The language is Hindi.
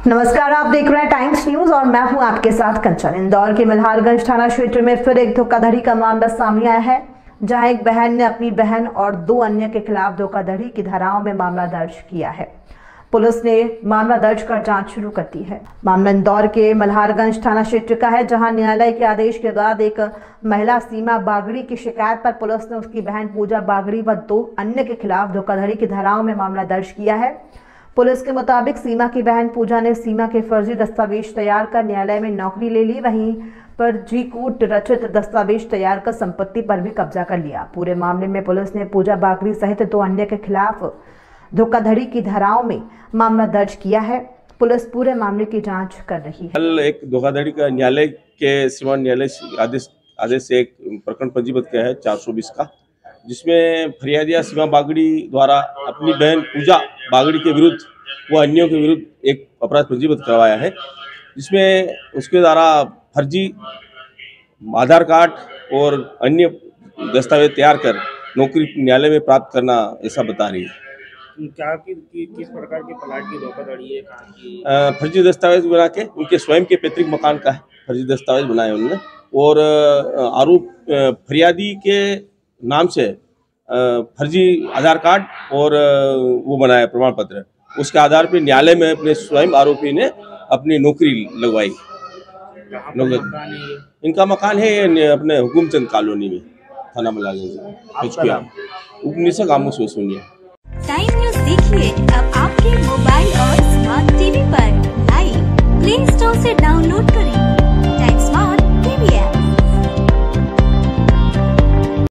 नमस्कार, आप देख रहे हैं टाइम्स न्यूज और मैं हूं आपके साथ कंचन। इंदौर के मल्हारगंज थाना क्षेत्र में फिर एक धोखाधड़ी का मामला सामने आया है, जहां एक बहन ने अपनी बहन और 2 अन्य के खिलाफ धोखाधड़ी की धाराओं में मामला दर्ज किया है। पुलिस ने मामला दर्ज कर जांच शुरू कर दी है। मामला इंदौर के मल्हारगंज थाना क्षेत्र का है, जहां न्यायालय के आदेश के बाद एक महिला सीमा बागड़ी की शिकायत पर पुलिस ने उसकी बहन पूजा बागड़ी व 2 अन्य के खिलाफ धोखाधड़ी की धाराओं में मामला दर्ज किया है। पुलिस के मुताबिक सीमा की बहन पूजा ने सीमा के फर्जी दस्तावेज तैयार कर न्यायालय में नौकरी ले ली, वहीं पर जी कूट रचित दस्तावेज तैयार कर संपत्ति पर भी कब्जा कर लिया। पूरे मामले में पुलिस ने पूजा बागड़ी सहित 2 अन्य के खिलाफ धोखाधड़ी की धाराओं में मामला दर्ज किया है। पुलिस पूरे मामले की जांच कर रही है। कल एक धोखाधड़ी का न्यायालय के सीमा न्यायालय आदेश से एक प्रकरण पंजीबद्ध किया है 420 का, जिसमें फरियादिया सीमा बागड़ी द्वारा अपनी बहन पूजा बागड़ी के विरुद्ध व अन्यों के विरुद्ध एक अपराध पंजीबद्ध करवाया है, जिसमें उसके द्वारा फर्जी आधार कार्ड और अन्य दस्तावेज तैयार कर नौकरी न्यायालय में प्राप्त करना ऐसा बता रही है। क्या किस प्रकार की प्लाट की धोखाधड़ी है? फर्जी दस्तावेज बना के उनके स्वयं के पैतृक मकान का है, फर्जी दस्तावेज बनाए उन्होंने और आरोप फरियादी के नाम से फर्जी आधार कार्ड और वो बनाया प्रमाण पत्र। उसके आधार पर न्यायालय में अपने स्वयं आरोपी ने अपनी नौकरी लगवाई। इनका मकान है अपने हुकुमचंद कॉलोनी में, थाना मल्हारगंज, उप निरीक्षक आमू सोनिया। टाइम न्यूज देखिए अब आपके मोबाइल और स्मार्ट टीवी पर लाइव प्ले स्टोर से डाउनलोड करें।